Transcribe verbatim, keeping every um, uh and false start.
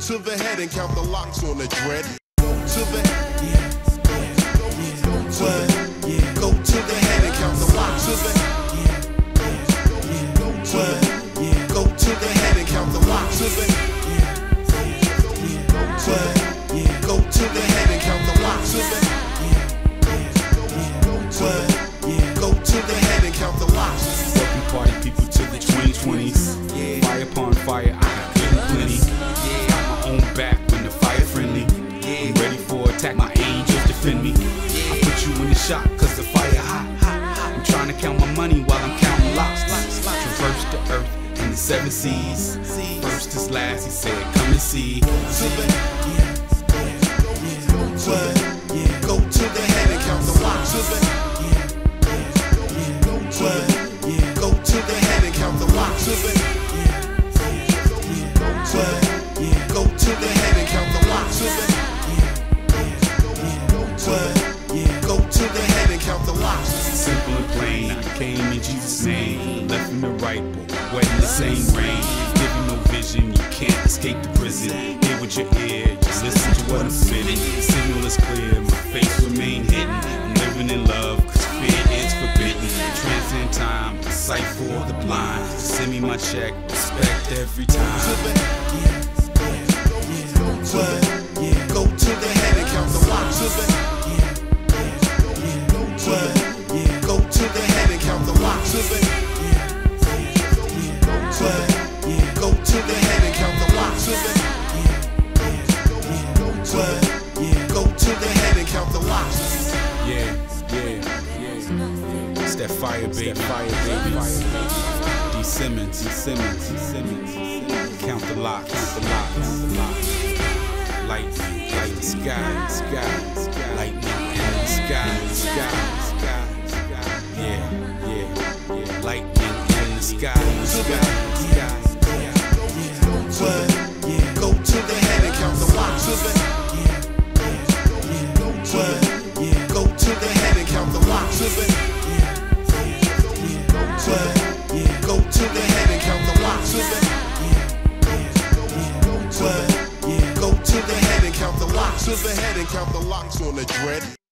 to the head and count the locks on the dread. Go to the Yeah, yeah, go to what? the Yeah, go to the head and count the locks to the yeah, yeah, go to what? the Yeah, go to the head and count the locks to the yeah, yeah, what? Yeah, go to the head and count the locks to the yeah, yeah, what? Yeah, go to the head and count the locks. Welcome party people to the twenty twenties. Yeah. Fire upon fire, I got good and plenty. Got my own back when the fire friendly. I'm ready for attack, my angels defend me. I put you in the shot cause the fire hot. I'm trying to count my money while I'm counting locks. Traverse the earth and the seven seas. First is last, he said, come and see. To the what? Yeah, go to the head and count the locks to the yeah, yeah, what? Yeah, go to the head and count the locks to the yeah, yeah, what? Yeah, go to the head and count the locks to the what? Yeah, go to the head and count the locks. Simple and plain, I came in Jesus' name. Left and the right, but wet in the same rain. Give you no vision, you can't escape the prison. Hear with your ear, just listen to what I'm spitting. Signal is clear, my face remain hidden. I'm living in love, cause fear is forbidden. Transcend time, a sight for the blind. Send me my check, respect every time. what? Yeah, Go to the head and count the locks to the what? Yeah, go to the head and count the locks to the what? Yeah, go to the head and count the locks to the what? Yeah, go to the head and count the locks. Yeah, yeah, yeah. It's that fire, baby. That fire, baby. D. Simmons, D. Simmons, D. Simmons. Count the locks, count the locks, count the locks. Lightning, light in the sky, sky, sky. Lightning in the sky, sky, sky. Yeah, yeah, yeah. Lightning in the sky, sky, sky. what? Yeah, Go to the head and count the locks to the what? Yeah, go to the head and count the locks to the what? Yeah, go to the head and count the locks to the what? Yeah, go to the head and count the locks to the head and count the locks on the dread.